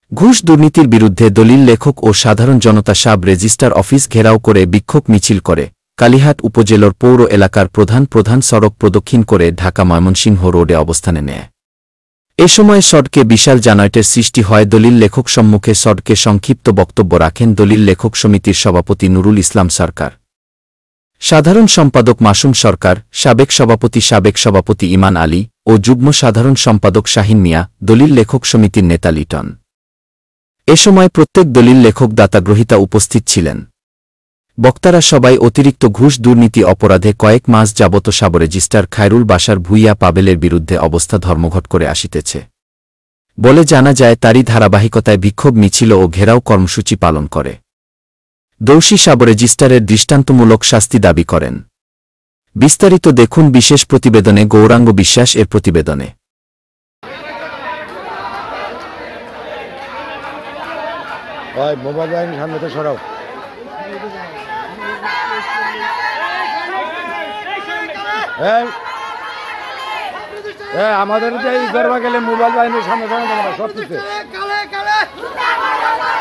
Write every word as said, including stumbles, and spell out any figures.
ঘুষ দুর্নীতির বিরুদ্ধে দলিল লেখক ও সাধারণ জনতা সাব রেজিস্ট্রার অফিস ঘেরাও করে বিক্ষোভ মিছিল করে কালিহাট উপজেলার পৌর এলাকার প্রধান প্রধান সড়ক প্রদক্ষিণ করে ঢাকা ময়মনসিংহ রোডে অবস্থানে নেয়। এ সময় সড়কে বিশাল যানজটের সৃষ্টি হয়। দলিল লেখক সম্মুখে সড়কে সংক্ষিপ্ত বক্তব্য রাখেন দলিল লেখক সমিতির সভাপতি নুরুল ইসলাম সরকার, সাধারণ সম্পাদক মাসুম সরকার, সাবেক সভাপতি সাবেক সভাপতি ইমান আলী ও যুগ্ম সাধারণ সম্পাদক শাহিন মিয়া, দলিল লেখক সমিতির নেতা লিটন। এ সময় প্রত্যেক দলিল লেখক দাতাগ্রহীতা উপস্থিত ছিলেন। বক্তারা সবাই অতিরিক্ত ঘুষ দুর্নীতি অপরাধে কয়েক মাস যাবত সাব রেজিস্ট্রার খায়রুল বাশার ভূঁইয়া পাবেলের বিরুদ্ধে অবস্থা ধর্মঘট করে আসিতেছে বলে জানা যায়। তারই ধারাবাহিকতায় বিক্ষোভ মিছিল ও ঘেরাও কর্মসূচি পালন করে দোষী সাব রেজিস্ট্রারের দৃষ্টান্তমূলক শাস্তি দাবি করেন। বিস্তারিত দেখুন বিশেষ প্রতিবেদনে। গৌরাঙ্গ বিশ্বাস এর প্রতিবেদনে। আমাদের যে ই করবা গেলে মোবাইল বাহিনীর সামনে সব কিছু